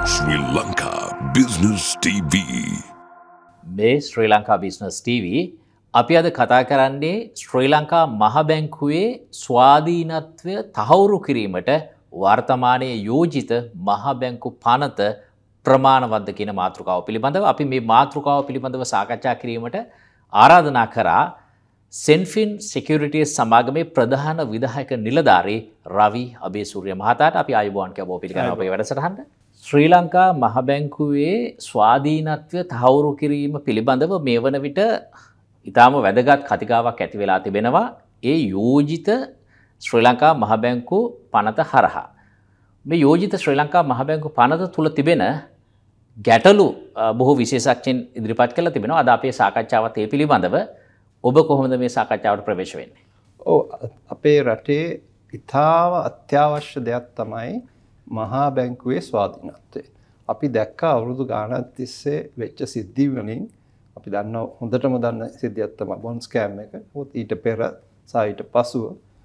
Srilanka Business TV. මේ Srilanka Business TV අපි අද කතා කරන්නේ ශ්‍රී ලංකා මහ බැංකුවේ ස්වාධීනත්වය තහවුරු කිරීමට වර්තමානයේ යෝජිත මහ බැංකු පනත ප්‍රමාණවත්ද කියන මාතෘකාව පිළිබඳව අපි මේ මාතෘකාව පිළිබඳව සාකච්ඡා කිරීමට ආරාධනා කරා සෙන්ෆින් සිකියුරිටිස් සමාගමේ ප්‍රධාන විධායක නිලධාරී රවි අබේසූරිය මහතාට අපි ආයුබෝවන් කියවෝ පිළිගන්නවා අපේ වැඩසටහනට. ශ්‍රී ලංකා මහ බැංකුවේ ස්වාධීනත්වය තහවුරු කිරීම පිළිබඳව මේ වන විට ඉතාම වැදගත් කතිකාවක් ඇති වෙලා තිබෙනවා ඒ යෝජිත ශ්‍රී ලංකා මහ බැංකු පනත හරහා. මේ යෝජිත ශ්‍රී ලංකා මහ බැංකු පනත තුල තිබෙන ගැටලු බොහෝ විශේෂඥයින් ඉදිරිපත් කළා තිබෙනවා. අද අපේ සාකච්ඡාවත් ඒ පිළිබඳව ඔබ කොහොමද මේ සාකච්ඡාවට ප්‍රවේශ වෙන්නේ? අපේ රටේ ඉතාම අත්‍යවශ්‍ය දෙයක් තමයි මහා බැංකුවේ ස්වාධීනත්වය. අපි දැක්ක අවුරුදු ගානක් තිස්සේ වෙච්ච සිද්ධි වලින් අපි දන්න හොඳටම දන්න සිද්ධියක් තමයි බොන්ඩ් ස්කෑම් එක. ඊට පෙර සහ ඊට පසුව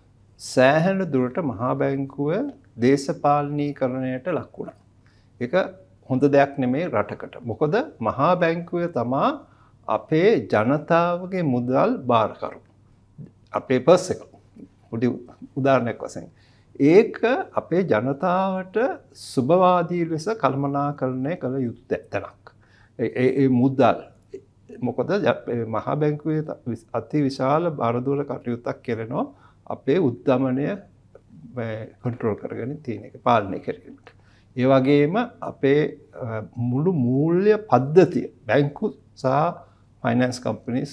සෑහෙන දුරට මහා බැංකුව දේශපාලනීකරණයට ලක් වුණා. ඒක හොඳ දෙයක් නෙමෙයි රටකට. මොකද මහා බැංකුව තමා අපේ ජනතාවගේ මුදල් බාරකරු. අපේ පර්ස් එක. පොඩි උදාහරණයක් වශයෙන් ඒක අපේ ජනතාවට සුබවාදී ලෙස කළමනාකරණය කළ යුතු තැනක්. ඒ මුදල් මොකද මහා බැංකුවේ අති විශාල බාරදූර කටයුත්තක් කරනවා අපේ උද්දමනය කන්ට්‍රෝල් කරගෙන තියෙන එක පාලනය කිරීමට. ඒ වගේම අපේ මුළු මූල්‍ය පද්ධතිය බැංකු සහ ෆයිනෑන්ස් කම්පනීස්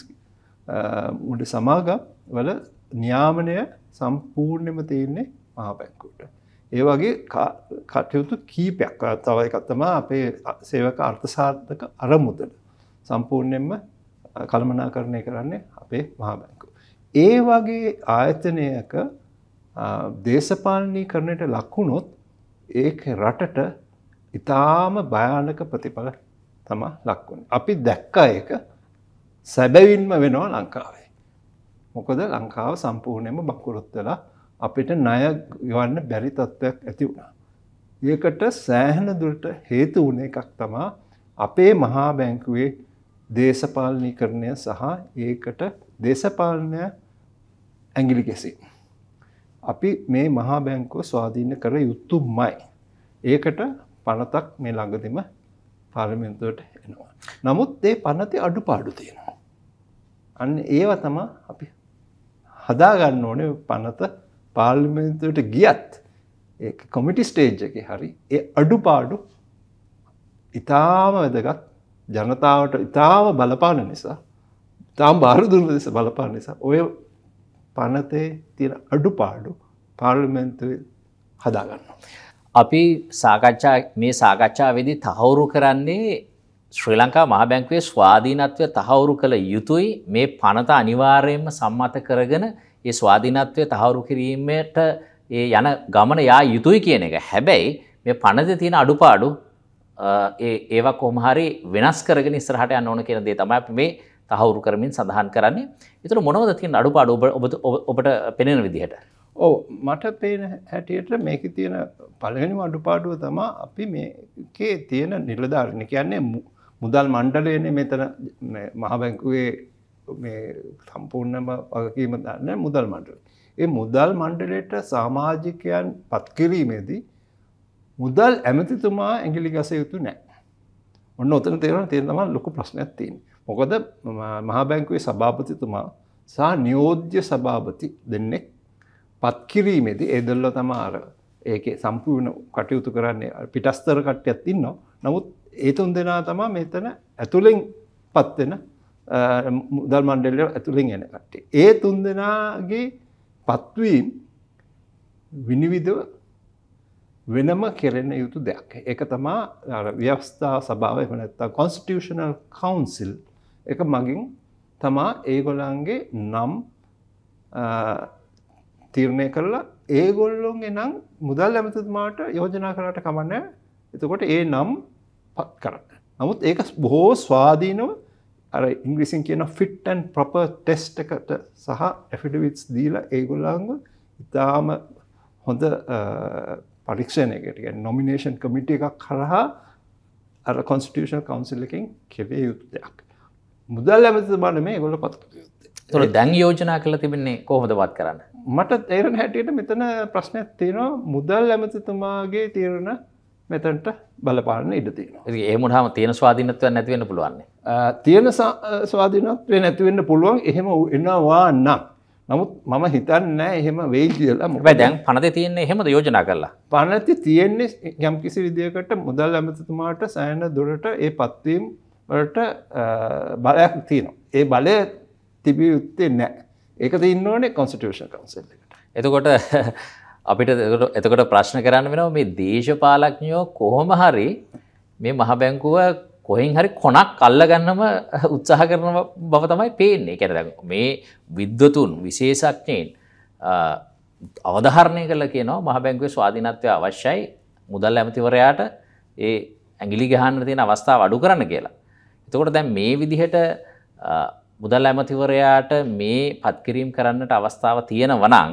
මුළු සමාගම් වල නියාමනය සම්පූර්ණයෙන්ම තියෙන්නේ මහා බැංකුවට. ඒ වගේ කටයුතු කීපයක් තව එකක් තමයි අපේ සේවක අර්ථසාධක අරමුදල සම්පූර්ණයෙන්ම කළමනාකරණය කරන්නේ අපේ මහා බැංකුව. ඒ වගේ ආයතනයක දේශපාලනීකරණයට ලක් වුණොත් ඒක රටට ඉතාම භයානක ප්‍රතිඵල තමයි ලක් වෙන්නේ. අපි දැක්ක එක සැබවින්ම වෙනවා ලංකාවේ. මොකද ලංකාව සම්පූර්ණයෙන්ම බංකොලොත් වෙලා අපිට ණය ගෙවන්න බැරි තත්ත්වයක් ඇති වුණා. ඒකට සෑහෙන දුරට හේතු වුණ එකක් තමයි අපේ මහා බැංකුවේ දේශපාලනීකරණය සහ ඒකට දේශපාලනය ඇඟිලි ගැසීම. අපි මේ මහා බැංකුව ස්වාධීන කර යුතුමයි. ඒකට පනතක් මේ ළඟදිම පාර්ලිමේන්තුවට එනවා. නමුත් ඒ පනතේ අඩුපාඩු තියෙනවා. අන්න ඒව තමයි අපි හදා ගන්න ඕනේ. පනත පාර්ලිමේන්තුවට ගියත් ඒ කොමිටි ස්ටේජ් එකේ හරි ඒ අඩුපාඩු ඉතාම වැදගත් ජනතාවට ඉතාම බලපාන නිසා ඉතාම බාරදුර ලෙස බලපාන නිසා ඔය පනතේ තියෙන අඩුපාඩු පාර්ලිමේන්තුවේ හදා ගන්නවා. අපි මේ සාකච්ඡාවේදී තහවුරු කරන්නේ ශ්‍රී ලංකා මහ බැංකුවේ ස්වාධීනත්වය තහවුරු කළ යුතුයි. මේ පනත අනිවාර්යයෙන්ම සම්මත කරගෙන ඒ ස්වාධීනත්වය තහවුරු කිරීමට ඒ යන ගමන යා යුතුයි කියන එක. හැබැයි මේ පනතේ තියෙන අඩුපාඩු ඒවා කොහොම හරි වෙනස් කරගෙන ඉස්සරහට යන්න ඕන කියන දේ තමයි අපි මේ තහවුරු කරමින් සඳහන් කරන්නේ. ඒතර මොනවද තියෙන අඩුපාඩු ඔබට පෙනෙන විදිහට? මට පේන හැටියට මේකේ තියෙන පළවෙනිම අඩුපාඩුව තමයි අපි මේකේ තියෙන නිලධාරීන් කියන්නේ මුදල් මණ්ඩලයනේ මෙතන මහා බැංකුවේ මේ සම්පූර්ණම වගකීම ගන්න මුදල් මණ්ඩලය. ඒ මුදල් මණ්ඩලයට සමාජිකයන් පත් කිරීමේදී මුදල් ඇමතිතුමා ඇඟිලි ගස යුතු නැහැ. ඔන්න ඔතන තියෙන තමයි ලොකු ප්‍රශ්නයක් තියෙන්නේ. මොකද මහා බැංකුවේ සභාපතිතුමා සහ නියෝජ්‍ය සභාපති දෙන්නෙක් පත් කිරීමේදී ඒ දෙල්ල තමයි අර ඒකේ සම්පූර්ණ කටයුතු කරන්නේ පිටස්තර කට්ටියක් ඉන්නවා. නමුත් ඒ තුන් දෙනා තමයි මෙතන ඇතුලෙන් පත් වෙන මුදල් මණ්ඩලය ඇතුලෙන් එන කට්ටිය. ඒ තුන් දෙනාගේ පත්වීම විනිවිදව වෙනම කෙරෙන යුතු දෙයක්. ඒක තමයි අර ව්‍යවස්ථා සභාව එහෙම නැත්නම් කොන්ස්ටිටියුෂනල් කවුන්සිල් එක මගින් තමයි ඒගොල්ලන්ගේ නම් තීරණය කරලා ඒගොල්ලොන්ගේ නම් මුදල් ඇමතිතුමාට යෝජනා කරාට කමන්නේ. එතකොට ඒ නම් පත් කරන්න. නමුත් ඒක බොහෝ ස්වාධීනව අර ඉංග්‍රීසියෙන් කියන fit and proper test එකට සහ affidavits දීලා ඒගොල්ලන්ව ඉතාම හොඳ පරීක්ෂණයකට කියන්නේ නොමිනේෂන් කමිටි එකක් කරහා අර කොන්ස්ටිටියුෂනල් කවුන්සිල් එකෙන් කෙරේ යුතු දෙයක්. මුදල් ඇමතිතුමාට මේ ඒගොල්ලෝ පත් කළ යුත්තේ. ඒතකොට දැන් යෝජනා කරලා තිබෙන්නේ කොහොමද වත් කරන්න? මට තේරෙන හැටියට මෙතන ප්‍රශ්නයක් තියෙනවා මුදල් ඇමතිතුමාගේ තීරණ මෙතනට බලපාන්න ඉඩ තියෙනවා. ඉතින් එහෙම වුණාම තියෙන ස්වාධීනත්වයක් නැති වෙන්න පුළුවන් නේ. තියෙන ස්වාධීනත්වය නැති වෙන්න පුළුවන්. එහෙම එනවා නම්. නමුත් මම හිතන්නේ නැහැ එහෙම වෙයි කියලා. හැබැයි දැන් පනතේ තියෙන්නේ එහෙමද යෝජනා කරලා? පනතේ තියෙන්නේ යම්කිසි විදියකට මුදල් ඇමතිතුමාට සෑහෙන දුරට ඒ පත්වීම් වලට බලයක් තියෙනවා. ඒ බලය තිබිය යුත්තේ නැහැ. ඒක තියෙන්න ඕනේ කොන්ස්ටිටියුෂන් කවුන්සිල් එකට. එතකොට අපිට එතකොට ප්‍රශ්න කරන්න වෙනවා මේ දේශපාලඥයෝ කොහොම හරි මේ මහ බැංකුව කොහෙන් හරි කොනක් අල්ලගන්නම උත්සාහ කරන බව තමයි පේන්නේ. ඒ කියන්නේ මේ විද්වතුන් විශේෂඥයින් අවධාරණය කළා කියනවා මහ බැංකුවේ ස්වාධීනත්වය අවශ්‍යයි මුදල් ඇමතිවරයාට ඒ ඇඟිලි ගහන්න තියෙන අවස්ථාව අඩු කරන්න කියලා. එතකොට දැන් මේ විදිහට මුදල් ඇමතිවරයාට මේ පත්කිරීම කරන්නට අවස්ථාව තියෙනවා නම්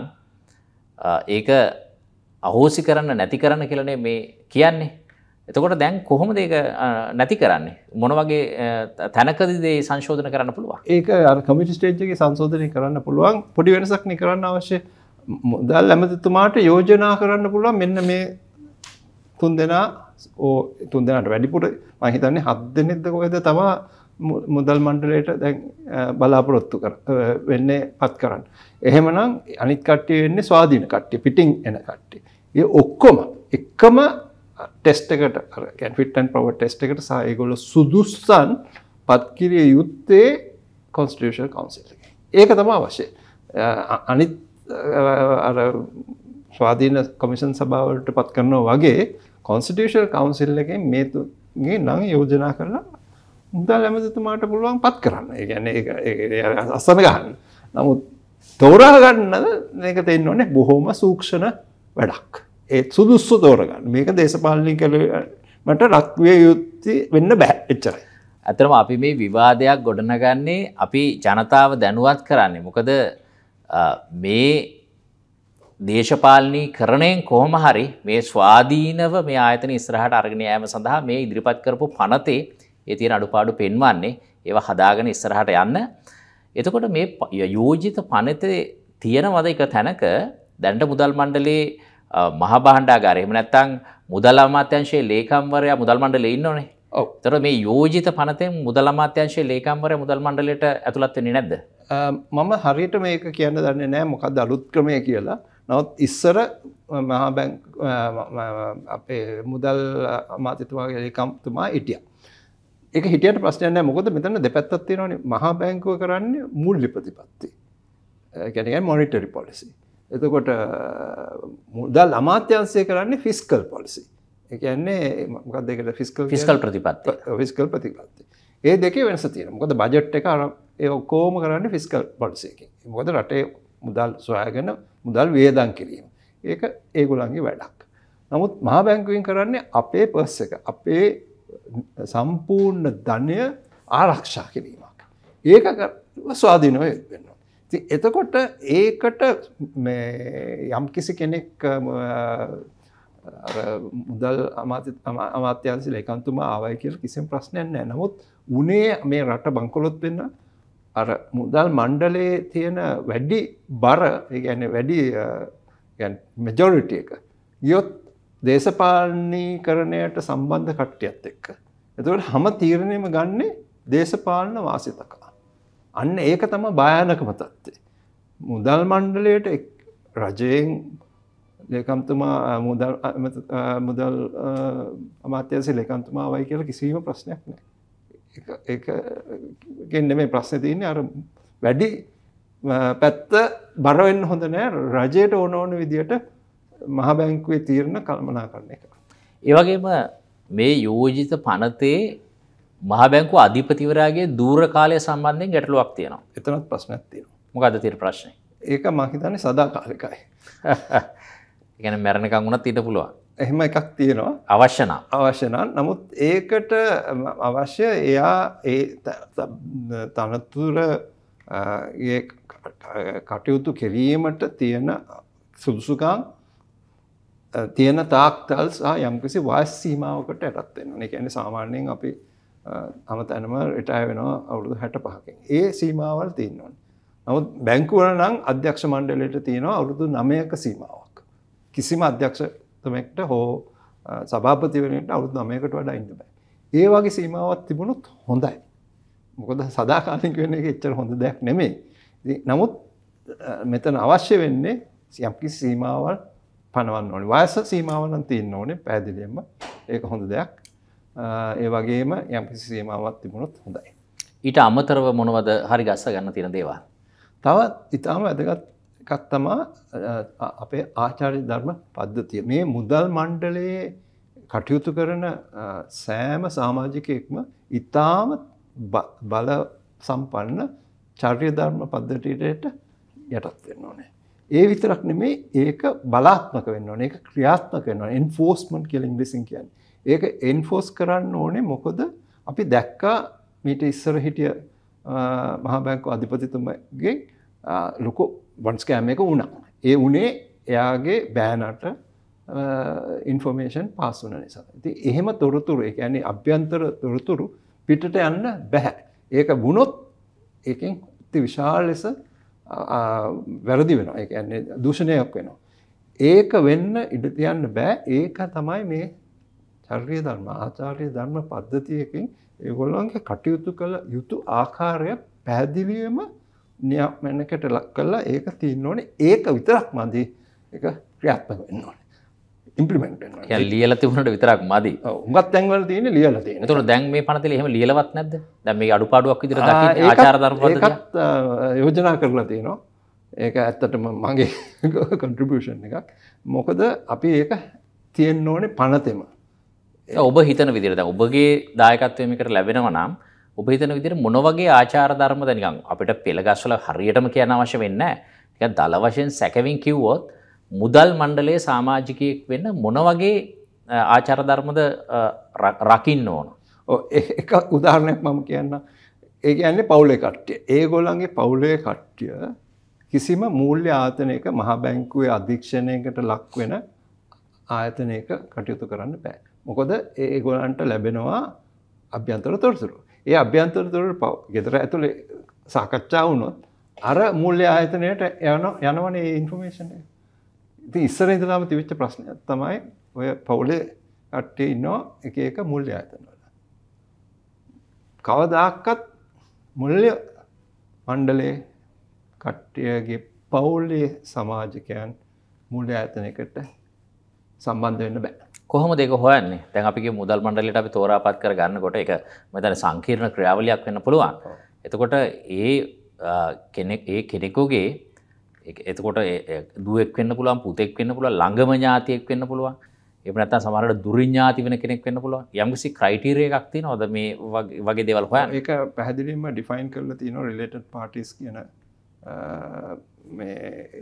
ඒක අහෝසි කරන්න නැති කරන්න කියලානේ මේ කියන්නේ. එතකොට දැන් කොහොමද ඒක නැති කරන්නේ? මොන වගේ තැනකදීද ඒ සංශෝධන කරන්න පුළුවන්? ඒක අර කමිටි ස්ටේජ් එකේ සංශෝධනය කරන්න පුළුවන්. පොඩි වෙනසක් නේ කරන්න අවශ්‍ය. මුදල් ඇමතිතුමාට යෝජනා කරන්න පුළුවන් මෙන්න මේ තුන් දෙනාට වැඩිපුර මම හිතන්නේ 7 දෙනෙක්ද කොහෙද තමයි මුදල් මණ්ඩලයට දැන් බලාපොරොත්තු වෙන්නේ පත් කරන්න. එහෙමනම් අනිත් කට්ටිය වෙන්නේ ස්වාධීන කට්ටිය පිටින් එන කට්ටිය. ඒ ඔක්කොම එකම ටෙස්ට් එකට අර කියන්නේ ෆිට් ඇන්ඩ් ප්‍රොපර් ටෙස්ට් එකට සහ ඒගොල්ලෝ සුදුස්සන් පත් කිරිය යුත්තේ කොන්ස්ටිටියුෂනල් කවුන්සිල් එකේ. ඒක තමයි අවශ්‍ය. අනිත් අර ස්වාධීන කොමිෂන් සභාවලට පත් කරනවා වගේ කොන්ස්ටිටියුෂනල් කවුන්සිල් එකෙන් මේ නම් යෝජනා කරලා මුදල් ඇමතිතුමාට පුළුවන් පත් කරන්න. ඒ කියන්නේ ඒක අස්සන ගන්න. නමුත් තෝරා ගන්න මේක තේන්න ඕනේ බොහොම සූක්ෂම වැඩක්. ඒ සුදුසු තෝරගන්න. මේක දේශපාලනිකවට ලක් විය යුත්තේ වෙන්න බෑ. එච්චරයි. ඇත්තටම අපි මේ විවාදයක් ගොඩනගන්නේ අපි ජනතාව දැනුවත් කරන්නේ. මොකද මේ දේශපාලනීකරණයෙන් කොහොම හරි මේ ස්වාධීනව මේ ආයතන ඉස්සරහට අරගෙන යාම සඳහා මේ ඉදිරිපත් කරපු පනතේ ඒ තියෙන අඩුපාඩු පෙන්වන්නේ ඒවා හදාගෙන ඉස්සරහට යන්න. එතකොට මේ යෝජිත පනතේ තියෙනවද එක තැනක දැනට මුදල් මණ්ඩලයේ මහ භාණ්ඩාගාරය එහෙම නැත්නම් මුදල් අමාත්‍යාංශයේ ලේකම්වරයා මුදල් මණ්ඩලයේ ඉන්නෝනේ. ඔව්. ඒතර මේ යෝජිත පනතෙන් මුදල් අමාත්‍යාංශයේ ලේකම්වරයා මුදල් මණ්ඩලයට ඇතුළත් වෙන්නේ නැද්ද? මම හරියට මේක කියන්න දන්නේ නැහැ මොකක්ද අලුත් ක්‍රමය කියලා. නමුත් ඉස්සර මහා බැංක් අපේ මුදල් අමාත්‍යතුමාගේ ලේකම්තුමා හිටියා. ඒක හිටියට ප්‍රශ්නයක් නැහැ. මොකද මෙතන දෙපැත්තක් තියෙනවානේ. මහා බැංකුව කරන්නේ මූල්‍ය ප්‍රතිපත්ති. ඒ කියන්නේ මොනිටරි පොලිසි. එතකොට මුදල් අමාත්‍යාංශය කරන්නේ ෆිස්කල් පොලිසි. ඒ කියන්නේ මොකක්ද ඒකට ෆිස්කල් ප්‍රතිපත්ති. ෆිස්කල් ප්‍රතිපත්ති. ඒ දෙකේ වෙනස තියෙනවා. මොකද බජට් එක ඒ ඔක්කොම කරන්නේ ෆිස්කල් පොලිසි එකකින්. මොකද රටේ මුදල් සොයාගෙන මුදල් වේදම් කිරීම. ඒක ඒගොල්ලන්ගේ වැඩක්. නමුත් මහා බැංකුවෙන් කරන්නේ අපේ පර්ස් එක. අපේ සම්පූර්ණ ධනය ආරක්ෂා කිරීමක්. ඒක ස්වාධීනව වෙනවා. ඉතින් එතකොට ඒකට මේ යම්කිසි කෙනෙක් අර මුදල් අමාත්‍යාංශ ලේකම්තුමා ආවයි කියලා කිසිම ප්‍රශ්නයක් නැහැ. නමුත් උනේ මේ රට බංකොලොත් වෙන්න අර මුදල් මණ්ඩලයේ තියෙන වැඩි බර, ඒ කියන්නේ වැඩි කියන්නේ මෙජොරිටි එක යොත් දේශපාලනීකරණයට සම්බන්ධ කට්ටියත් එක්ක. එතකොට හැම තීරණයම ගන්නේ දේශපාලන වාසිතකා. අන්න ඒක තමයි භයානකම තත්ත්වය. මුදල් මණ්ඩලයට රජයෙන් ලේකම්තුමා මුදල් අමාත්‍යාංශ ලේකම්තුමා වයි කියලා කිසිම ප්‍රශ්නයක් නැහැ. ඒක නෙමෙයි ප්‍රශ්නේ තියෙන්නේ. අර වැඩි පැත්ත බර වෙන්න හොඳ නැහැ. රජයට ඕන විදියට මහ බැංකුවේ තීරණ කළමනාකරණය කරනවා. ඒ වගේම මේ යෝජිත පනතේ මහ බැංකුව අධිපතිවරයාගේ දූර කාලය සම්බන්ධයෙන් ගැටලුවක් තියෙනවා. එතනත් ප්‍රශ්නයක් තියෙනවා. මොකද්ද තියෙන ප්‍රශ්නේ? ඒක මම හිතන්නේ සදාකාලිකයි. ඒ කියන්නේ මරණකම් වුණත් ඊට පුළුවන්. එහෙම එකක් තියෙනවා. අවශ්‍ය නම්. නමුත් ඒකට අවශ්‍ය එයා ඒ තනතුර කටයුතු කිරීමට තියෙන සුදුසුකම් තියෙන තාක්තල් සහ යම්කිසි වයස් සීමාවකට යටත් වෙනවා. ඒ කියන්නේ සාමාන්‍යයෙන් අපි අමතනම රිටයර් වෙනවා අවුරුදු 65කින්. ඒ සීමාවල් තියෙනවා. නමුත් බැංකුවල නම් අධ්‍යක්ෂ මණ්ඩලයට තියෙනවා අවුරුදු 9ක සීමාවක්. කිසිම අධ්‍යක්ෂකතුමෙක්ට හෝ සභාපතිවරයෙකුට අවුරුදු 9කට වඩා ඉන්න බෑ. ඒ වගේ සීමාවක් තිබුණොත් හොඳයි. මොකද සදාකාලික වෙන එක එච්චර හොඳ දෙයක් නෙමෙයි. නමුත් මෙතන අවශ්‍ය වෙන්නේ යම්කිසි සීමාවල් පනවන්න ඕනේ. වයස සීමාවල් නම් තියෙන්න ඕනේ පැහැදිලියෙන්ම. ඒක හොඳ දෙයක්. ඒ වගේම යම්කිසි සීමාවක් තිබුණොත් හොඳයි. ඊට අමතරව මොනවද හරි ගස්ස ගන්න තියෙන දේවල්? තවත් ඊටම වැදගත් එකක් තමයි අපේ ආචාර්ය ධර්ම පද්ධතිය. මේ මුදල් මණ්ඩලයේ කටයුතු කරන සෑම සමාජිකයෙක්ම ඊටම බල සම්පන්න චාර්ය ධර්ම පද්ධතියට යටත් වෙන්න ඕනේ. ඒ විතරක් නෙමෙයි ඒක බලාත්මක වෙන්න ඕනේ. ඒක ක්‍රියාත්මක වෙන්න ඕනේ. එන්ෆෝස්මන්ට් කියලා ඉංග්‍රීසියෙන් කියන්නේ. ඒක එන්ෆෝස් කරන්න ඕනේ මොකද අපි දැක්කා මීට ඉස්සර හිටිය මහා බැංකුව අධිපතිතුමගේ ලොකු බොන්ඩ් ස්කෑම් එක වුණා. ඒ උනේ එයාගේ බෑනට ඉන්ෆර්මේෂන් පාස් වුණ නිසා. ඉතින් එහෙම තොරතුරු ඒ කියන්නේ අභ්‍යන්තර තොරතුරු පිටට යන්න බෑ. ඒක වුණොත් ඒකෙන් විශාල ලෙස වැරදි වෙනවා. ඒ කියන්නේ දූෂණයක් වෙනවා. ඒක වෙන්න ඉඩ තියන්න බෑ. ඒක තමයි මේ චාර්ය ධර්ම ආචාර්ය ධර්ම පද්ධතියකින් ඒගොල්ලන්ගේ කටයුතු කළ යුතු ආකාරය පැහැදිලිවම නියමනකට ලක් කරලා ඒක තියෙන්න ඕනේ. ඒක විතරක් මදි. ඒක ක්‍රියාත්මක වෙන්න ඕනේ. ඉම්ප්ලිමන්ට් වෙන්න ඕනේ. يعني ලියලා තිබුණාට විතරක් මදි. ඔව්. හුඟක් තැන්වල තියෙන්නේ ලියලා තියෙන. එතකොට දැන් මේ පනතේ එහෙම ලියලවත් නැද්ද? දැන් මේක අඩුපාඩුවක් විදිහට දකින්න ආචාර ධර්ම පද්ධතිය. ඒකත් යෝජනා කරලා තියෙනවා. ඒක ඇත්තටම මගේ contribution එකක්. මොකද අපි ඒක තියෙන්න ඕනේ පනතෙම. ඔබ හිතන විදිහට දැන් ඔබගේ දායකත්වය මේකට ලැබෙනවා නම් ඔබ හිතන විදිහට මොන වගේ ආචාර ධර්මද නිකන් අපිට පෙළ ගස්වල හරියටම කියන්න අවශ්‍ය වෙන්නේ නැහැ. නිකන් දල වශයෙන් සැකවින් කිව්වොත් මුදල් මණ්ඩලයේ සමාජිකයෙක් වෙන්න මොන වගේ ආචාර ධර්මද රකින්න ඕන? ඔව් එක උදාහරණයක් මම කියන්නම්. ඒ කියන්නේ පවුලේ කට්ටිය. ඒගොල්ලන්ගේ පවුලේ කට්ටිය කිසිම මූල්‍ය ආයතනයක මහා බැංකුවේ අධීක්ෂණයකට ලක් වෙන ආයතනයක කටයුතු කරන්න බෑ. මොකද ඒගොල්ලන්ට ලැබෙනවා අභ්‍යන්තර තොරතුරු. ඒ අභ්‍යන්තර තොරතුරු ගෙදර ඇතුලේ සාකච්ඡා වුණොත් අර මූල්‍ය ආයතනයට යනවනේ මේ ඉන්ෆර්මේෂන් එක. ඉතින් ඉස්සර ඉඳලාම තිබිච්ච ප්‍රශ්නයක් තමයි ඔය පවුලේ කට්ටිය ඉන්නවා එක එක මූල්‍ය ආයතන වල. කවදාකවත් මූල්‍ය මණ්ඩලයේ කට්ටියගේ පවුලේ සමාජිකයන් මූල්‍ය ආයතනයකට සම්බන්ධ වෙන්න බෑ. කොහොමද ඒක හොයන්නේ? දැන් අපිගේ මුදල් මණ්ඩලයට අපි තෝරාපත් කර ගන්නකොට ඒක මම හිතන්නේ සංකීර්ණ ක්‍රියාවලියක් වෙන්න පුළුවන්. එතකොට කෙනෙකුගේ එතකොට දුවෙක් වෙන්න පුළුවන්, පුතෙක් වෙන්න පුළුවන්, ළඟම ඥාතියෙක් වෙන්න පුළුවන්. එහෙම නැත්නම් සමහරවිට දුරින් ඥාති වෙන කෙනෙක් වෙන්න පුළුවන්. යම්කිසි ක්‍රයිටීරියා එකක් තියෙනවද මේ වගේ දේවල් හොයන්න? ඒක පැහැදිලිවම ඩිෆයින් කරලා තියෙනවා රිලේටඩ් පාර්ටිස් කියන මේ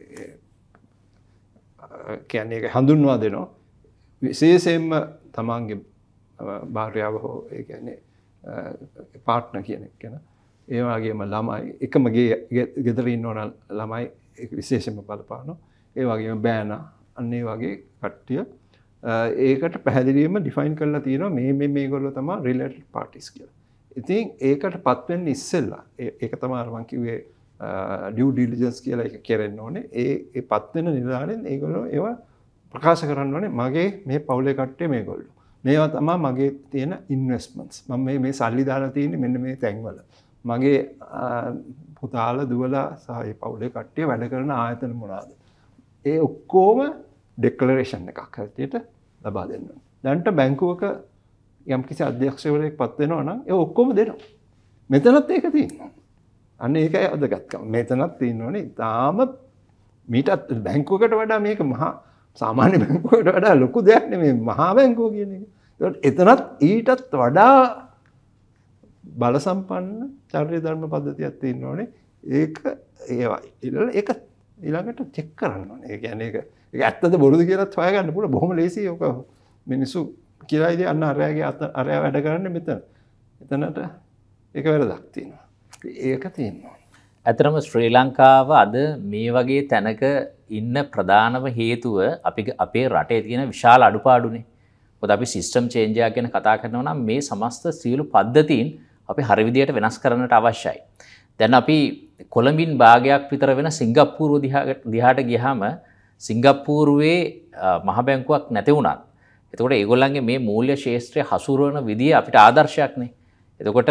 කියන්නේ ඒක හඳුන්වා දෙනවා. විශේෂයෙන්ම තමන්ගේ භාර්යාව හෝ ඒ කියන්නේ පාර්ට්නර් කෙනෙක් ගැන ඒ වගේම ළමයි එකම ගෙදර ඉන්නවන ළමයි ඒක විශේෂයෙන්ම බලපානවා. ඒ වගේම බෑනා අන්න ඒ වගේ කට්ටිය ඒකට පැහැදිලිවම ඩිෆයින් කරලා තියෙනවා මේගොල්ලෝ තමයි රිලේටඩ් පාර්ටිස් කියලා. ඉතින් ඒකට පත් වෙන්න ඉස්සෙල්ලා ඒක තමයි මම කිව්වේ ඩියු ඩිලිජන්ස් කියලා එක කරන්න ඕනේ. ඒ පත් වෙන නිලධාරීන් ඒගොල්ලෝ ඒවා ප්‍රකාශ කරන්න ඕනේ මගේ මේ පවුලේ කට්ටිය මේගොල්ලෝ. මේවා තමයි මගේ තියෙන ඉන්වෙස්ට්මන්ට්ස්. මම මේ සල්ලි දාලා තියෙන්නේ මෙන්න මේ තැන්වල. මගේ පුතාලා දුවලා සහ ඒ පවුලේ කට්ටිය වැඩ කරන ආයතන මොනවාද? ඒ ඔක්කොම ඩෙක්ලරේෂන් එකක් හැටියට ලබා දෙන්න ඕනේ. දැන්ට බැංකුවක යම්කිසි අධ්‍යක්ෂකවරයෙක් පත් වෙනවා නම් ඒ ඔක්කොම දෙනවා. මෙතනත් ඒක තියෙනවා. අන්න ඒකයි අදගත්කම. මෙතනත් තියෙනවනේ. තාම මීටත් බැංකුවකට වඩා මේක මහා සාමාන්‍ය බැංකුවකට වඩා ලොකු දෙයක් නෙමෙයි මහා බැංකුව කියන එක. ඒකට එතනත් ඊටත් වඩා බල සම්පන්න චාර්ය ධර්ම පද්ධතියක් තියෙනවනේ. ඒක ඒක ඊළඟට චෙක් කරන්න ඕනේ. ඒ කියන්නේ ඒක ඇත්තද බොරුද කියලාත් හොයාගන්න පුළුවන්. බොහොම ලේසියි. ඔක මිනිස්සු කියලා ඉතින් අන්න අරයාගේ අරයා වැඩ කරන්නේ මෙතන. එතනට ඒක වැරදක් තියෙනවා. ඒක තියෙනවා. ඇතරම ශ්‍රී ලංකාව අද මේ වගේ තැනක ඉන්න ප්‍රධානම හේතුව අපේ රටේ තියෙන විශාල අඩුපාඩුනේ. මොකද අපි සිස්ටම් චේන්ජ් එකක් ගැන කතා කරනවා නම් මේ සමස්ත සියලු පද්ධතීන් අපි හරි විදියට වෙනස් කරන්නට අවශ්‍යයි. දැන් අපි කොළඹින් භාගයක් විතර වෙන සිංගප්පූරුව දිහාට ගියාම සිංගප්පූරුවේ මහ බැංකුවක් නැති වුණත් එතකොට ඒගොල්ලන්ගේ මේ මූල්‍ය ශාස්ත්‍රය හසුරවන විදිය අපිට ආදර්ශයක්නේ. එතකොට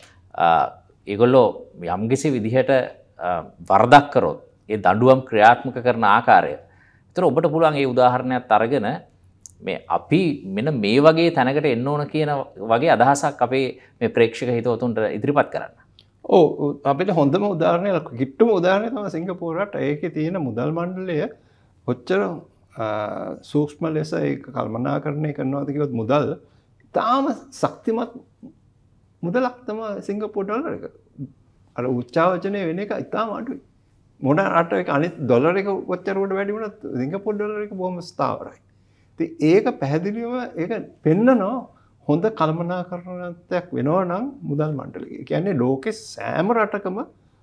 ඒගොල්ලෝ යම්කිසි විදිහට වරදක් කරොත් ඒ දඬුවම් ක්‍රියාත්මක කරන ආකාරය. ඒතර ඔබට පුළුවන් ඒ උදාහරණයක් අරගෙන මේ අපි මෙන්න මේ වගේ තැනකට එන්න ඕන කියන වගේ අදහසක් අපේ මේ ප්‍රේක්ෂක හිතවතුන්ට ඉදිරිපත් කරන්න. ඔව් අපිට හොඳම උදාහරණය කිට්ටුම උදාහරණය තමයි සිංගප්පූරුවට ඒකේ තියෙන මුදල් මණ්ඩලය කොච්චර සූක්ෂම ලෙස ඒක කල්පනාකරණය කරනවාද කිව්වොත් මුදල් තාම ශක්තිමත් මුදලක් තමයි සිංගප්පූරු ඩොලර් එක. අර උච්චාවචනය වෙන එක ඉතාම අඩුයි. මොන රටක අනිත් ඩොලර් එක කොච්චර උඩ වැඩි වුණත් සිංගප්පූරු ඩොලර් එක බොහොම ස්ථාවරයි. ඉතින් ඒක පැහැදිලිවම ඒක පෙන්නනවා හොඳ කල්පනාකරණයක් වෙනවා නම් මුදල් මණ්ඩලය. ඒ කියන්නේ ලෝකේ සෑම රටකම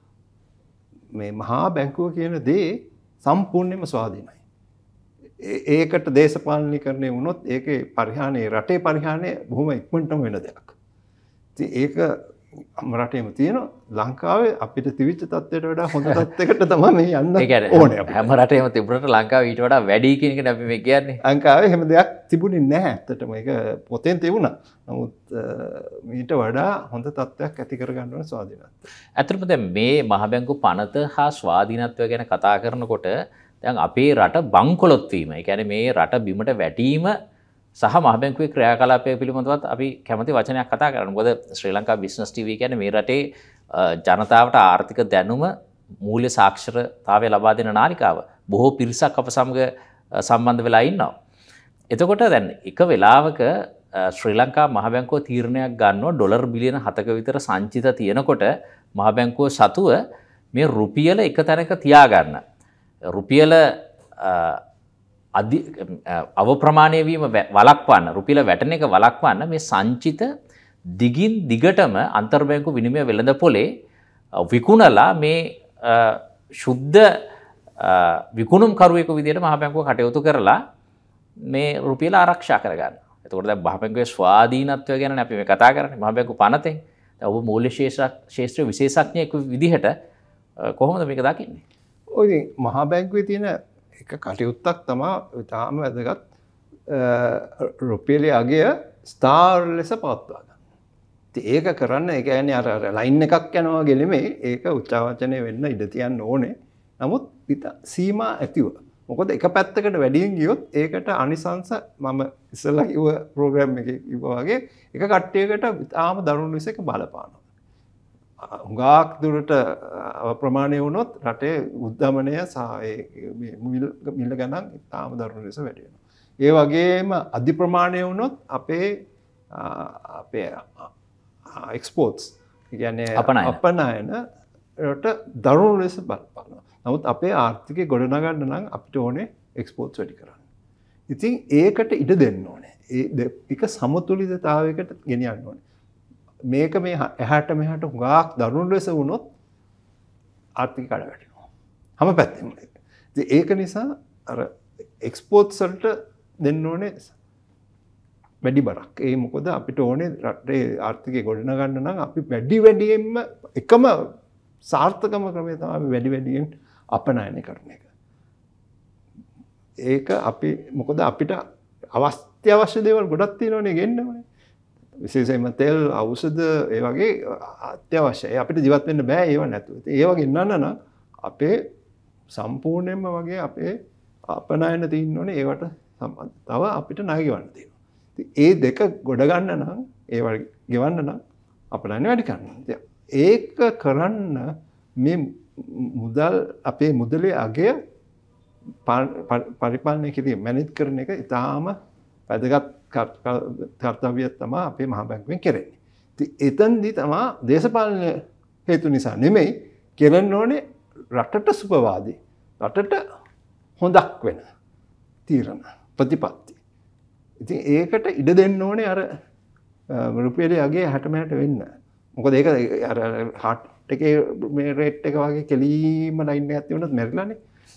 මේ මහා බැංකුව කියන දේ සම්පූර්ණයෙන්ම ස්වාධීනයි. ඒකට දේශපාලනීකරණය වුණොත් ඒකේ පරිහානිය රටේ පරිහානිය බොහොම ඉක්මනටම වෙන දෙයක්. ඉතින් ඒක රටේම තියෙනවා. ලංකාවේ අපිට තිබිච්ච තත්ත්වයට වඩා හොඳ තත්ත්වයකට තමයි මේ යන්න ඕනේ. හැම රටේම තිබුණට ලංකාවේ ඊට වඩා වැඩි කියන එකනේ අපි මේ කියන්නේ. ලංකාවේ හැම දෙයක් තිබුණේ නැහැ. ඇත්තටම ඒක පොතෙන් තිබුණා. නමුත් ඊට වඩා හොඳ තත්ත්වයක් ඇති කරගන්න ඕන ස්වාධීනත්වය. ඇත්තටම දැන් මේ මහ බැංකු පනත හා ස්වාධීනත්වය ගැන කතා කරනකොට දැන් අපේ රට බංකොලොත් වීම. ඒ කියන්නේ මේ රට බිමට වැටීම සහ මහ බැංකුවේ ක්‍රියාකලාපය පිළිබඳවත් අපි කැමති වචනයක් කතා කරන්න. මොකද ශ්‍රී ලංකා බිස්නස් ටීවී කියන්නේ මේ රටේ ජනතාවට ආර්ථික දැනුම මූල්‍ය සාක්ෂරතාවය ලබා දෙන නාලිකාව. බොහෝ පිරිසක් අප සමග සම්බන්ධ වෙලා ඉන්නවා. එතකොට දැන් එක වෙලාවක ශ්‍රී ලංකා මහ බැංකුව තීරණයක් ගන්නවා ඩොලර් බිලියන 7ක විතර සංචිත තියෙනකොට මහ බැංකුව සතුව මේ රුපියල එක තැනක තියාගන්න. රුපියල අවප්‍රමාණය වීම වළක්වන්න රුපියල වැටෙන එක වළක්වන්න මේ සංචිත දිගින් දිගටම අන්තර්බැංකු විනිමය වෙළඳපොලේ විකුණලා මේ ශුද්ධ විකුණුම් කරුවෙකු විදිහට මහ බැංකුව කටයුතු කරලා මේ රුපියල ආරක්ෂා කරගන්න. එතකොට දැන් මහ බැංකුවේ ස්වාධීනත්වය ගැන අපි මේ කතා කරන්නේ මහ බැංකුව පනතෙන්. දැන් ඔබ මූල්‍ය ශාස්ත්‍රීය විශේෂඥයෙකු විදිහට කොහොමද මේක දකින්නේ? ඔය මහා බැංකුවේ තියෙන එක කටයුත්තක් තමයි තාම වැදගත් රුපියලේ අගය ස්ථාර ලෙස පවත්වා ගන්න. ඉතින් ඒක කරන්න ඒ කියන්නේ අර ලයින් එකක් යනවා ගෙලෙමේ ඒක උච්චාවචනය වෙන්න ඉඩ තියන්න ඕනේ. නමුත් සීමා ඇතිව. මොකද එක පැත්තකට වැඩියෙන් ගියොත් ඒකට අනිසංස මම ඉස්සෙල්ලා කිව්ව ප්‍රෝග්‍රෑම් එකේ කිව්වා වගේ එක කට්ටියකට තාම දරුණු ලෙස ඒක බලපානවා. හුඟක් දුරට ප්‍රමාණය වුණොත් රටේ උද්ධමනය සහ මිල ගණන් ඉතාම දරුණු ලෙස වැඩි වෙනවා. ඒ වගේම අධි ප්‍රමාණය වුණොත් අපේ එක්ස්පෝර්ට්ස් කියන්නේ අපනයනට දරුණු ලෙස බලපානවා. නමුත් අපේ ආර්ථිකය ගොඩනගන්න නම් අපිට ඕනේ එක්ස්පෝර්ට්ස් වැඩි කරන්න. ඉතින් ඒකට ඉඩ දෙන්න ඕනේ. ඒක සමතුලිතතාවයකට ගෙනියන්න ඕනේ. මේක මේ එහාට මෙහාට හුඟක් දරුණු ලෙස වුණොත් ආර්ථික කඩ වැටෙනවා. හැම පැත්තෙම. ඉතින් ඒක නිසා අර එක්ස්පෝර්ට්ස් වලට දෙන්න ඕනේ වැඩි බරක්. ඒ මොකද අපිට ඕනේ රටේ ආර්ථිකය ගොඩනගන්න නම් අපි වැඩියෙන්ම එකම සාර්ථකම ක්‍රමය තමයි වැඩි වැඩියෙන් අපනයනය කරන එක. ඒක අපි මොකද අපිට අවශ්‍ය දේවල් ගොඩක් තියෙනවනේ ගෙන්න ඕනේ. විශේෂයෙන්ම තෙල් ඖෂධ ඒ වගේ අත්‍යවශ්‍යයි. අපිට ජීවත් වෙන්න බෑ ඒව නැතුව. ඒව ගෙන්නන්න නම් අපේ සම්පූර්ණයෙන්ම වගේ අපේ අපනයන තියෙන්න ඕනේ ඒවට සම්බන්ධ. තව අපිට ණය ගෙවන්න තියෙනවා. ඒ දෙක ගොඩ ගන්න නම් ඒව ගෙවන්න නම් අපනයන වැඩි කරන්න. ඒක කරන්න මේ මුදල් අපේ මුදලේ අගය පරිපාලනය කිරීම මැනේජ් කරන එක ඉතාම වැදගත් කර්තව්‍යයක් තමයි අපේ මහා බැංකුවෙන් කරන්නේ. ඉතින් එතනදී තමයි දේශපාලන හේතු නිසා නෙමෙයි කරන්න ඕනේ රටට සුබවාදී රටට හොඳක් වෙන තීරණ ප්‍රතිපත්ති. ඉතින් ඒකට ඉඩ දෙන්න ඕනේ අර රුපියලේ අගය 60 වෙන්න. මොකද ඒක අර හાર્ට් එකේ මේ රේට් එක වගේ කෙලීම ලයින් එකක් තියුණොත් මැරිලානේ.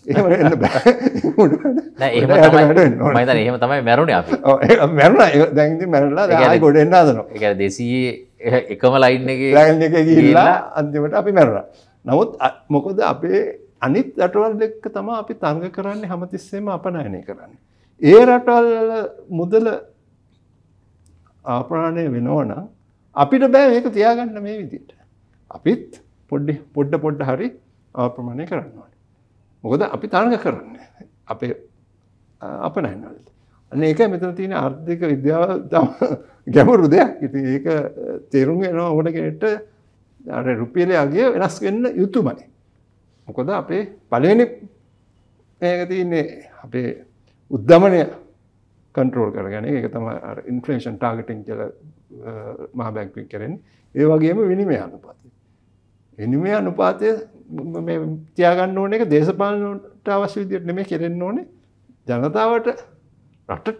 එහෙම වෙන්න බෑ. නෑ එහෙම තමයි මම හිතන්නේ එහෙම තමයි මැරුණේ අපි. ඔව් ඒක මැරුණා. දැන් ඉතින් මැරලා දැන් ආයෙ ගොඩ එන්න හදනවා. ඒ කියන්නේ 200 එකම ලයින් එකේ ගිහිල්ලා අන්තිමට අපි මැරුණා. නමුත් මොකද අපේ අනිත් රටවල් එක්ක තමයි අපි තරඟ කරන්නේ හැමතිස්සෙම අපනයනය කරන්නේ. ඒ රටවල් වල මුදල ආප්‍රාණය වෙනවනම් අපිට බෑ මේක තියාගන්න මේ විදිහට. අපිත් පොඩ්ඩ හරි ආප්‍රමාණය කරන්න ඕනේ. මොකද අපි තරඟ කරන්නේ අපේ අපනයන වලට. අනේ ඒක මෙතන තියෙන ආර්ථික විද්‍යාව ගැඹුරු දෙයක්. ඉතින් ඒක තේරුම් ගන්න ඕන කෙනෙක්ට අර රුපියලේ අගය වෙනස් වෙන්න යුතුයමනේ. මොකද අපේ පළවෙනි මේක තියෙන්නේ අපේ උද්දමනය කන්ට්‍රෝල් කරගන්න. ඒක තමයි අර ඉන්ෆ්ලේෂන් ටාගටින් කියලා මහා බැංකුවෙන් කරන්නේ. ඒ වගේම විනිමය අනුපාතය. විනිමය අනුපාතය මේ තියාගන්න ඕන එක දේශපාලනට අවශ්‍ය විදිහට නෙමෙයි කෙරෙන්න ඕනේ. ජනතාවට රටට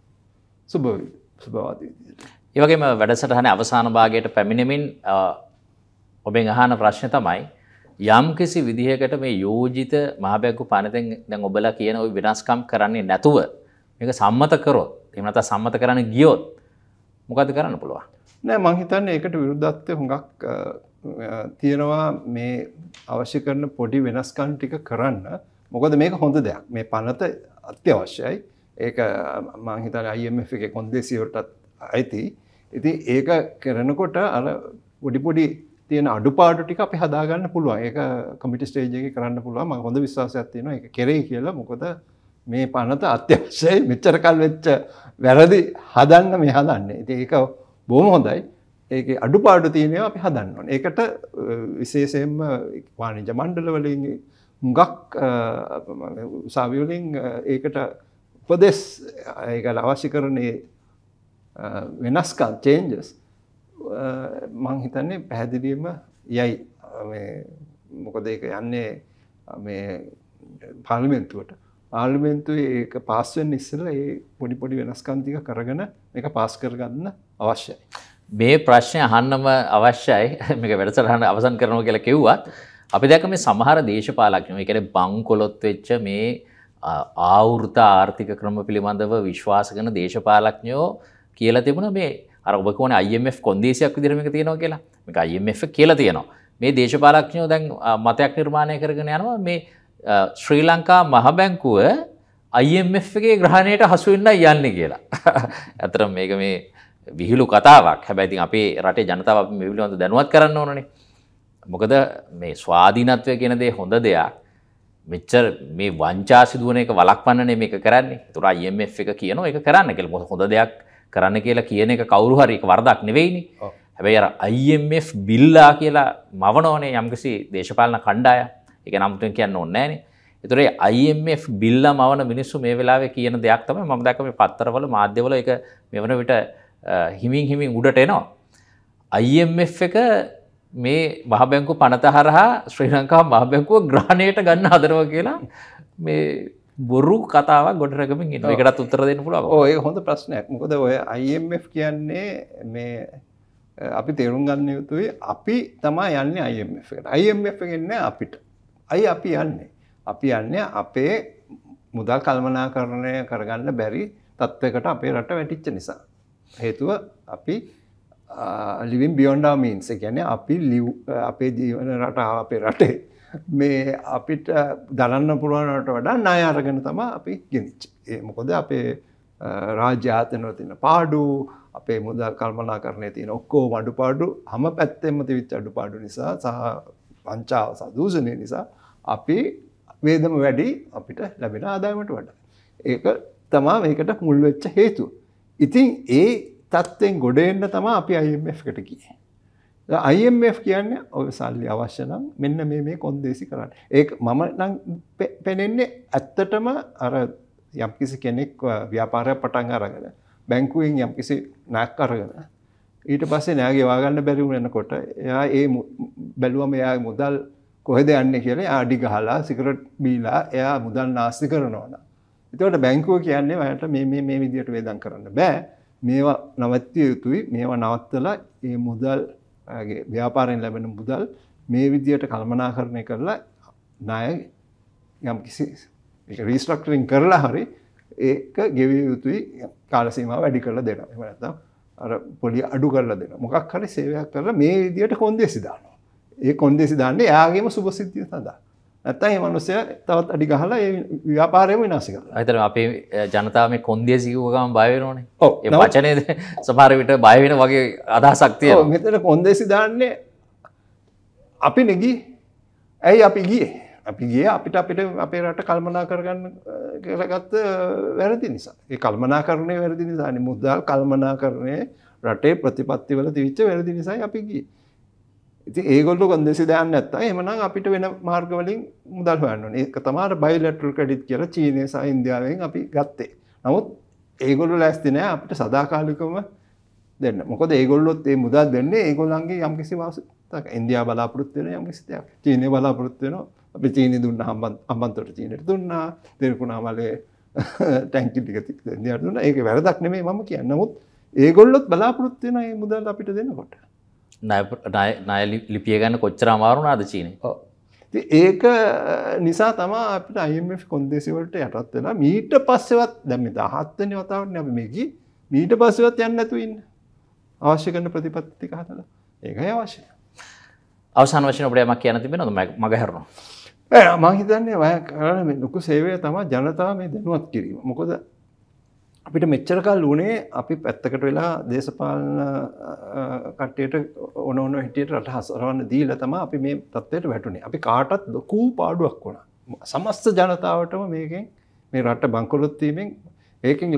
සුබවාදී විදිහට. ඒ වගේම වැඩසටහනේ අවසාන භාගයට පැමිණෙමින් ඔබෙන් අහන ප්‍රශ්නේ තමයි යම් කිසි විදිහකට මේ යෝජිත මහ බැංකු පනතෙන් දැන් ඔබලා කියන ওই විනාශකම් කරන්නේ නැතුව මේක සම්මත කරොත් එහෙම නැත්නම් සම්මත කරන්න ගියොත් මොකද කරන්න පුළුවන්? නෑ මං හිතන්නේ ඒකට විරුද්ධත්වය හුඟක් තියෙනවා මේ අවශ්‍ය කරන පොඩි වෙනස්කම් ටික කරන්න. මොකද මේක හොඳ දෙයක්. මේ පනත අත්‍යවශ්‍යයි. ඒක මං හිතන්නේ IMF එකේ කොන්දේසියටත් අයිති. ඉතින් ඒක කරනකොට අර පොඩි තියෙන අඩුපාඩු ටික අපි හදාගන්න පුළුවන්. ඒක කමිටි ස්ටේජ් එකේ කරන්න පුළුවන්. මම හොඳ විශ්වාසයක් තියෙනවා ඒක කෙරෙයි කියලා. මොකද මේ පනත අත්‍යවශ්‍යයි. මෙච්චර කල් වෙච්ච වැරදි හදන්න මේ හදන්නේ. ඉතින් ඒක බොහොම හොඳයි. ඒකේ අඩුපාඩු තියෙනවා අපි හදන්න ඕනේ. ඒකට විශේෂයෙන්ම වාණිජ්‍ය මණ්ඩල වලින් හුඟක් උසාවි වලින් ඒකට උපදෙස් ඒකට අවශ්‍ය කරන වෙනස්කම් changes මං හිතන්නේ පැහැදිලිවම යයි මේ මොකද ඒක යන්නේ මේ පාර්ලිමේන්තුවට. පාර්ලිමේන්තුවේ ඒක පාස් වෙන්න ඉස්සෙල්ලා ඒ පොඩි වෙනස්කම් ටික කරගෙන මේක පාස් කරගන්න අවශ්‍යයි. මේ ප්‍රශ්නය අහන්නම අවශ්‍යයි. මේක වැඩසටහන අවසන් කරනවා කියලා කිව්වත් අපි දැක්ක මේ සමහර දේශපාලඥයෝ, ඒ කියන්නේ බංකොලොත් වෙච්ච මේ ආවෘත ආර්ථික ක්‍රම පිළිබඳව විශ්වාස කරන දේශපාලඥයෝ කියලා තිබුණා මේ අර ඔබ කියන්නේ IMF කොන්දේසියක් විදිහට මේක තියෙනවා කියලා. මේක IMF කියලා තියෙනවා. මේ දේශපාලඥයෝ දැන් මතයක් නිර්මාණය කරගෙන යනවා මේ ශ්‍රී ලංකා මහ බැංකුව IMF එකේ ග්‍රහණයට හසු වෙන්නයි යන්නේ කියලා. ඇත්තටම මේක මේ විහිළු කතාවක්. හැබැයි ඉතින් අපේ රටේ ජනතාව අපි මේ පිළිබඳව දැනුවත් කරන්න ඕනනේ. මොකද මේ ස්වාධීනත්වය කියන දේ හොඳ දෙයක්. මෙච්චර මේ වංචා සිදුවන එක වළක්වන්නනේ මේක කරන්නේ. ඒතර IMF එක කියනවා ඒක කරන්න කියලා. මොකද හොඳ දෙයක් කරන්න කියලා කියන එක කවුරු හරි ඒක වරදක් නෙවෙයිනේ. හැබැයි අර IMF බිල්ලා කියලා මවනෝනේ යම්කිසි දේශපාලන කණ්ඩායම්. ඒක නම්තුන් කියන්න ඕනේ නෑනේ. ඒතර IMF බිල්ලා මවන මිනිස්සු මේ වෙලාවේ කියන දෙයක් තමයි මම දැක්ක මේ පත්තරවල මාධ්‍යවල ඒක මෙවන විට හිමින් උඩට එනවා. IMF එක මේ මහ බැංකුව පනත හරහා ශ්‍රී ලංකා මහ බැංකුව ග්‍රහණයට ගන්න හදනවා කියලා මේ බොරු කතාවක් ගොඩනගමින් ඉන්නවා. ඒකටත් උත්තර දෙන්න පුළුවන්. ඔව් ඒක හොඳ ප්‍රශ්නයක්. මොකද ඔය IMF කියන්නේ මේ අපි තේරුම් ගන්න යුතුයි අපි තමයි යන්නේ IMF එකට. IMF එක ඉන්නේ අපිට. අපි යන්නේ. අපි යන්නේ අපේ මුදල් කළමනාකරණය කරගන්න බැරි තත්ත්වයකට අපේ රට වැටිච්ච නිසා. හේතුව අපි living beyond our means. ඒ කියන්නේ අපි අපේ ජීවන රටාව අපේ රටේ මේ අපිට දරන්න පුළුවන්ට වඩා ණය අරගෙන තමයි අපි ගෙනිච්චේ. ඒ මොකද අපේ රාජ්‍ය ආයතනවල තියෙන පාඩු, අපේ මුදල් කළමනාකරණයේ තියෙන ඔක්කොම අඩුපාඩු හැම පැත්තෙම තිබිච්ච අඩුපාඩු නිසා සහ වංචාව සහ දූෂණය නිසා අපි වේදම වැඩි අපිට ලැබෙන ආදායමට වඩා. ඒක තමයි මේකට මුල් වෙච්ච හේතුව. ඉතින් ඒ තත්ත්වෙන් ගොඩ එන්න තමයි අපි IMF එකට ගියේ. IMF කියන්නේ ඔය සල්ලි අවශ්‍ය නම් මෙන්න මේ කොන්දේසි කරන්න. ඒක මම නම් පෙනෙන්නේ ඇත්තටම අර යම්කිසි කෙනෙක් ව්‍යාපාරයක් පටන් අරගෙන බැංකුවෙන් යම්කිසි ණයක් අරගෙන ඊට පස්සේ ණය ගෙවා ගන්න බැරි වෙනකොට එයා ඒ බැලුවම එයා මුදල් කොහෙද යන්නේ කියලා එයා අඩි ගහලා සිගරට් බීලා එයා මුදල් නාස්ති කරනවා නේද? ඒකට බැංකුව කියන්නේ ඔයාලට මේ විදියට වේදම් කරන්න බෑ. මේවා නවත්විය යුතුයි. මේවා නවත්තලා මේ මුදල් ව්‍යාපාරයෙන් ලැබෙන මුදල් මේ විදියට කළමනාකරණය කරලා ණය යම් කිසි රීස්ට්‍රක්චරින් කරලා හරි ඒක ගෙවිය යුතුයි කාල සීමාව වැඩි කරලා දෙනවා. එහෙම නැත්නම් අර පොඩි අඩු කරලා දෙනවා. මොකක් හරි සේවයක් කරලා මේ විදියට කොන්දේසි දානවා. ඒ කොන්දේසි දාන්නේ එයාගේම සුභසිද්ධිය සඳහා. නැත්නම් මේ මිනිස්සයා තවත් අඩි ගහලා ඒ ව්‍යාපාරයම විනාශ කරනවා. අයිතර අපේ ජනතාව මේ කොන්දේසි කිව්ව ගමන් බය වෙනෝනේ. ඔව්. ඒ වචනේ සමහර විට බය වෙන වගේ අදහසක් තියෙනවා. ඔව් මෙතන කොන්දේසි දාන්නේ අපි නෙගී. ඇයි අපි ගියේ? අපි ගියේ අපිට අපේ රට කල්පනා කරගන්න කරගත්ත වැරදි නිසා. ඒ කල්පනාකරණය වැරදි නිසානේ. මුදල් කල්පනාකරණය රටේ ප්‍රතිපත්තිවල තිබිච්ච වැරදි නිසායි අපි ගියේ. ඉතින් ඒගොල්ලෝ කොන්දේසි දාන්නේ නැත්තම් එහෙමනම් අපිට වෙන මාර්ග වලින් මුදල් හොයන්න ඕනේ. ඒක තමයි බයිලැටරල් ක්‍රෙඩිට් කියලා චීනය සහ ඉන්දියාවෙන් අපි ගත්තේ. නමුත් ඒගොල්ලෝ ලෑස්ති නැහැ අපිට සදාකාලිකවම දෙන්න. මොකද ඒගොල්ලොත් මේ මුදල් දෙන්නේ ඒගොල්ලන්ගේ යම්කිසි වාසියක්. ඉන්දියාව බලාපොරොත්තු වෙන යම්කිසි දෙයක්. චීනය බලාපොරොත්තු වෙනවා. අපි චීනය දුන්නා හම්බන්තොට චීනයට දුන්නා. තිරිකුණාමලේ ටැංකි ටික ඉන්දියාවට දුන්නා. ඒක වැරදක් නෙමෙයි මම කියන්නේ. නමුත් ඒගොල්ලොත් බලාපොරොත්තු වෙන මේ මුදල් අපිට දෙනකොට ණය ලිපිය ගන්න කොච්චර අමාරු වුණාද චීනේ? ඔව්. ඉතින් ඒක නිසා තමයි අපිට IMF කොන්දේසි වලට යටත් වෙලා මීට පස්සෙවත් දැන් මේ 17 වෙනි වතාවටනේ අපි මේ ගියේ. මීට පස්සෙවත් යන්න නැතුව ඉන්න. අවශ්‍ය කරන ප්‍රතිපත්ති ටික හදලා. ඒකයි අවශ්‍යයි. අවසාන වශයෙන් ඔබට යමක් කියන්න තිබෙනවද? මග හැරෙනවා. මම හිතන්නේ ඔය කරන මේ ලොකු සේවය තමයි ජනතාව මේ දැනුවත් කිරීම. මොකද අපිට මෙච්චර කල් උනේ අපි පැත්තකට වෙලා දේශපාලන කට්ටියට ඕන හිටියට රට හසරවන්න දීලා තමයි අපි මේ තත්ත්වයට වැටුනේ. අපි කාටත් ලොකු පාඩුවක් වුණා. සමස්ත ජනතාවටම මේකෙන් මේ රට බංකොලොත් වීමෙන් ඒකෙන්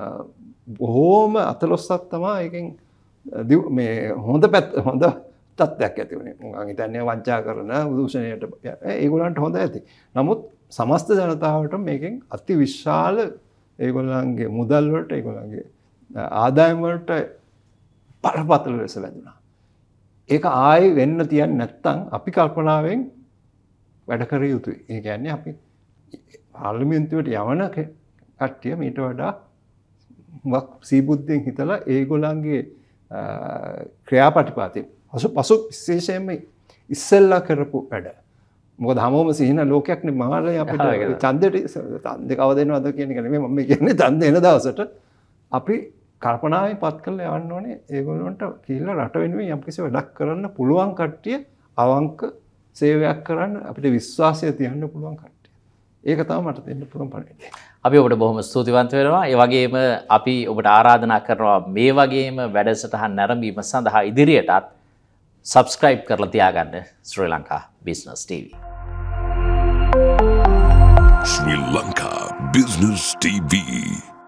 බොහෝම අතලොස්සක් තමයි ඒකෙන් මේ හොඳ තත්ත්වයක් ඇති වුණේ. මම හිතන්නේ වංචා කරන දූෂණයට ඒගොල්ලන්ට හොඳ ඇති. නමුත් සමස්ත ජනතාවට මේකෙන් අති විශාල ඒගොල්ලන්ගේ මුදල් වලට ඒගොල්ලන්ගේ ආදායම් වලට බරපතල ලෙස වැදුනා. ඒක ආයේ වෙන්න තියන්නේ නැත්නම් අපි කල්පනාවෙන් වැඩ කර යුතුයි. ඒ කියන්නේ අපි පාර්ලිමේන්තුවට යවන කට්ටිය මීට වඩා සීබුද්ධියෙන් හිතලා ඒගොල්ලන්ගේ ක්‍රියාපටිපාතී පසු විශේෂයෙන්ම ඉස්සෙල්ලා කරපු වැඩ. මොකද හැමෝම සිහින ලෝකයක්නේ මාළේ අපිට ඡන්දෙ කව දෙනවද කියන එක නෙමෙයි මම කියන්නේ ඡන්දෙ එන දවසට අපි කල්පනාවෙන් පත් කරලා යවන්න ඕනේ ඒගොල්ලන්ට කියලා රට වෙනුවෙන් යම්කිසි වැඩක් කරන්න පුළුවන් කට්ටිය අවංක සේවයක් කරන්න අපිට විශ්වාසය තියන්න පුළුවන් කට්ටිය. ඒක තමයි මට දෙන්න පුළුවන් පණිවිඩය. අපි ඔබට බොහොම ස්තුතිවන්ත වෙනවා. ඒ වගේම අපි ඔබට ආරාධනා කරනවා මේ වගේම වැඩසටහන් නැරඹීම සඳහා ඉදිරියටත් subscribe කරලා තියාගන්න ශ්‍රී Lanka Business TV. Sri Lanka Business TV.